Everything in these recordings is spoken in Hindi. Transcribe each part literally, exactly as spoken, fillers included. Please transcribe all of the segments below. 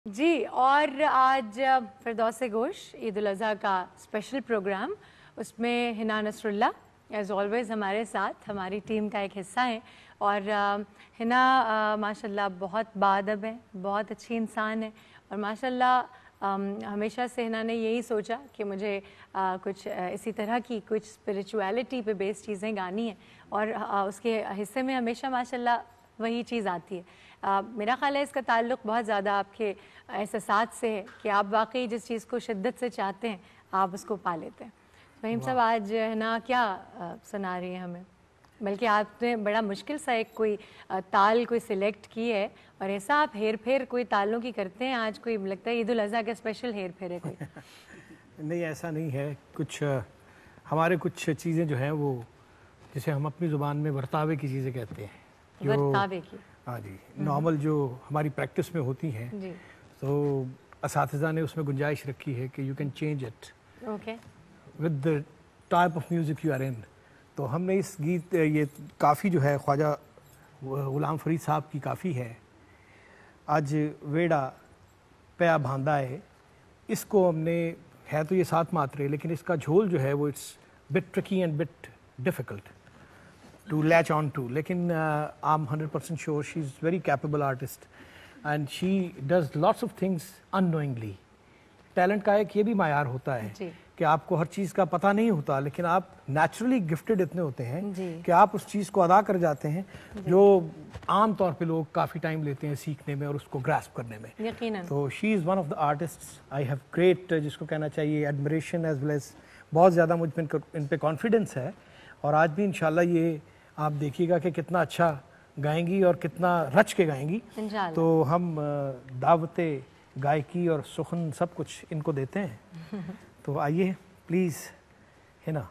जी। और आज फिरदौस गोश ईद उल अज़हा का स्पेशल प्रोग्राम, उसमें हिना नसरुल्लाह एज़ ऑलवेज़ हमारे साथ हमारी टीम का एक हिस्सा है। और हिना माशाल्लाह बहुत बाअदब है, बहुत अच्छी इंसान है और माशाल्लाह हमेशा से हिना ने यही सोचा कि मुझे आ, कुछ आ, इसी तरह की कुछ स्पिरिचुअलिटी पे बेस्ड चीज़ें गानी है और आ, उसके हिस्से में हमेशा माशाल्लाह वही चीज़ आती है। आ, मेरा ख्याल है इसका ताल्लुक़ बहुत ज़्यादा आपके एहसासात से है कि आप वाकई जिस चीज़ को शिद्दत से चाहते हैं आप उसको पा लेते हैं। फ़हीम साहब आज है ना क्या आ, सुना रही हैं हमें, बल्कि आपने बड़ा मुश्किल सा एक कोई आ, ताल कोई सिलेक्ट की है और ऐसा आप हेर फेर कोई तालों की करते हैं। आज कोई लगता है ईद उल अज़हा का स्पेशल हेर फेर है कोई? नहीं, ऐसा नहीं है। कुछ हमारे कुछ चीज़ें जो हैं वो जिसे हम अपनी ज़ुबान में बर्तावे की चीज़ें कहते हैं, बर्तावे की, हाँ जी, नॉर्मल जो हमारी प्रैक्टिस में होती हैं, तो असातिज़ा ने उसमें गुंजाइश रखी है कि you can change it okay with the type of music you are in. तो हमने इस गीत ये काफ़ी जो है ख्वाजा गुलाम फरीद साहब की काफ़ी है, आज वेड़ा पया भांदा है, इसको हमने, है तो ये सात मात्रे लेकिन इसका झोल जो है वो it's bit tricky and bit difficult to latch on to, लेकिन uh, I'm one hundred percent sure she's very capable artist and she does lots of things unknowingly. Talent का एक ये भी मायार होता है कि आपको हर चीज़ का पता नहीं होता, लेकिन आप नेचुरली गिफ्टेड इतने होते हैं कि आप उस चीज़ को अदा कर जाते हैं जो आम तौर पे लोग काफ़ी टाइम लेते हैं सीखने में और उसको ग्रास्प करने में। यकीनन। तो she is one of the artists I have great, जिसको कहना चाहिए एडमिरेशन एज वेल एज बहुत ज़्यादा मुझ पर इन पे कॉन्फिडेंस है। और आज भी इंशाल्लाह ये आप देखिएगा कि कितना अच्छा गाएंगी और कितना रच के गाएंगी। तो हम दावते गायकी और सुखन सब कुछ इनको देते हैं। तो आइए प्लीज़ हिना।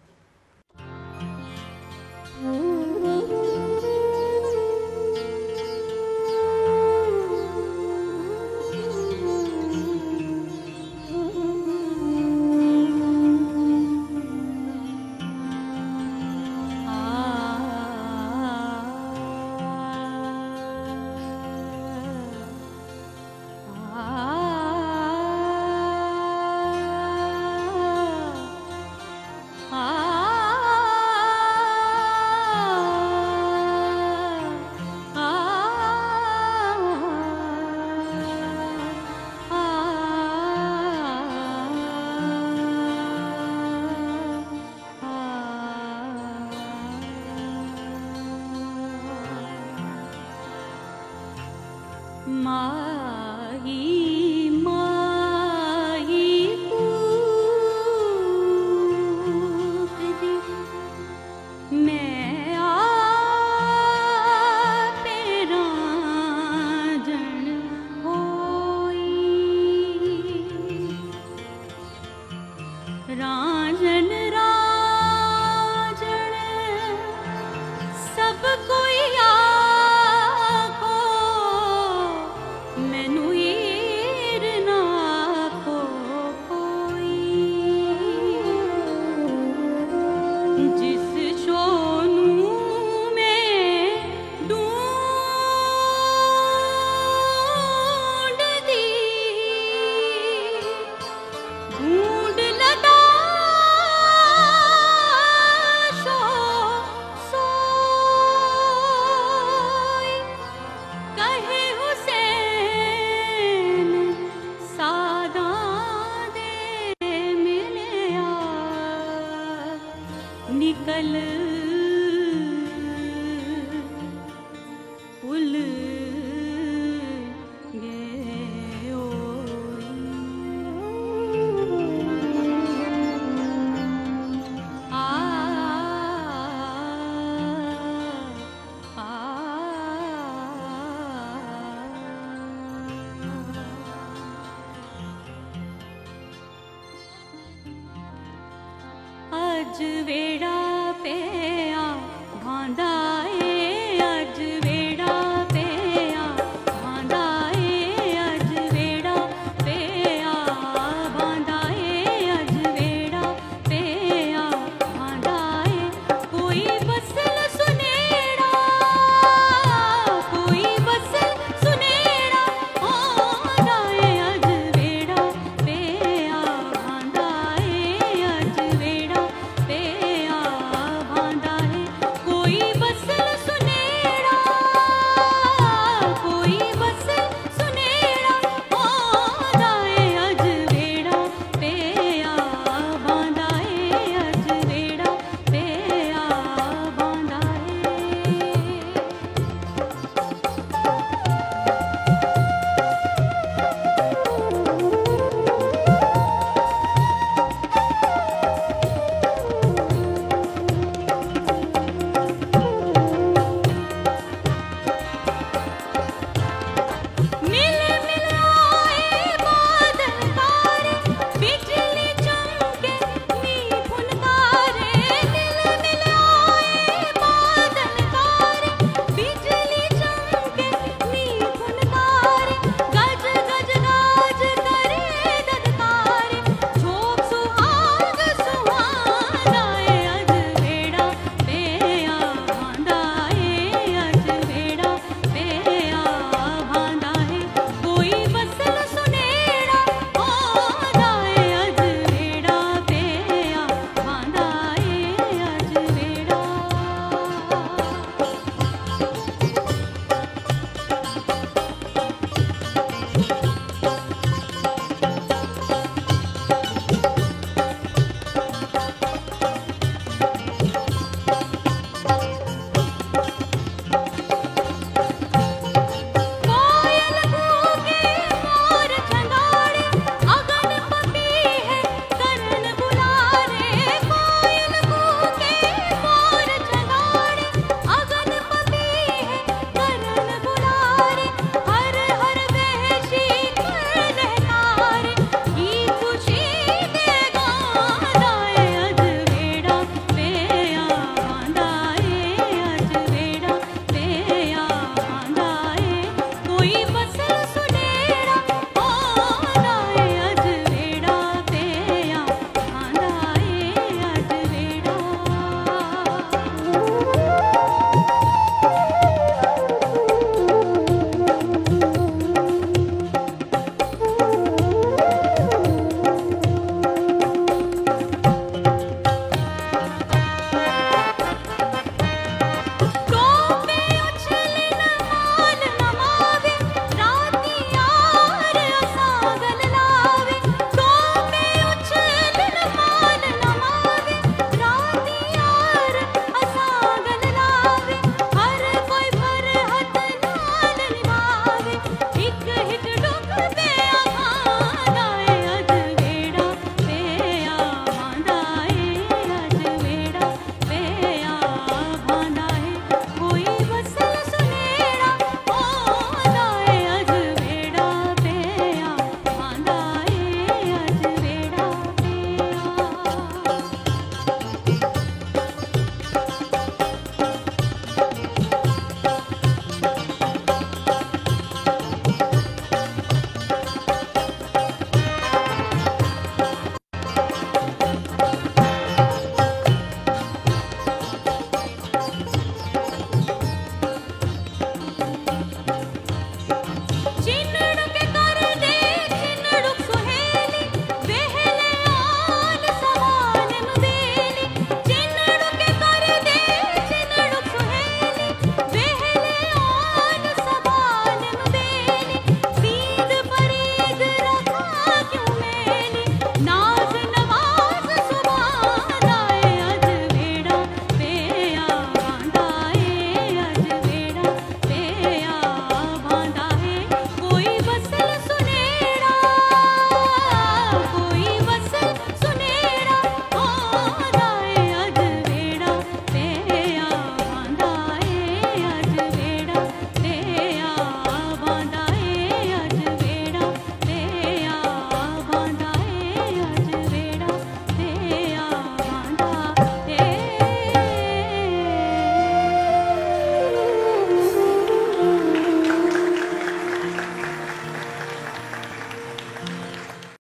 वेड़ा पे आ भांदा